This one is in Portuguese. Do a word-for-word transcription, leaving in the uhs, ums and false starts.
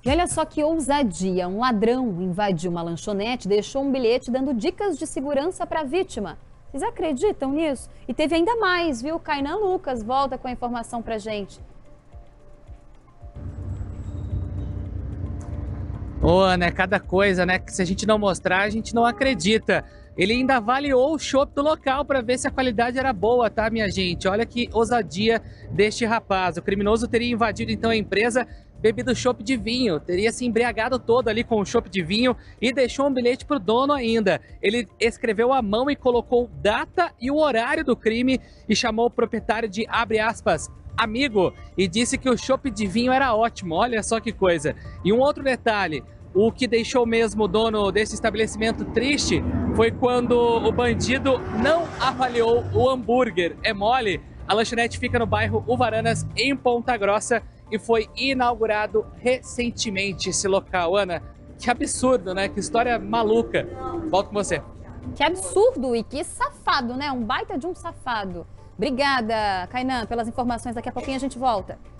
E olha só que ousadia, um ladrão invadiu uma lanchonete e deixou um bilhete dando dicas de segurança para a vítima. Vocês acreditam nisso? E teve ainda mais, viu? Kainan Lucas volta com a informação pra gente. Ô, Ana, é cada coisa, né? Que se a gente não mostrar, a gente não acredita. Ele ainda avaliou o chopp do local para ver se a qualidade era boa, tá, minha gente? Olha que ousadia deste rapaz. O criminoso teria invadido então a empresa, bebido chopp de vinho, teria se embriagado todo ali com o chopp de vinho e deixou um bilhete pro dono ainda. Ele escreveu à mão e colocou data e o horário do crime e chamou o proprietário de, abre aspas, amigo, e disse que o chopp de vinho era ótimo. Olha só que coisa. E um outro detalhe, o que deixou mesmo o dono desse estabelecimento triste foi quando o bandido não avaliou o hambúrguer. É mole? A lanchonete fica no bairro Uvaranas, em Ponta Grossa, e foi inaugurado recentemente esse local. Ana, que absurdo, né? Que história maluca. Volto com você. Que absurdo e que safado, né? Um baita de um safado. Obrigada, Kainan, pelas informações. Daqui a pouquinho a gente volta.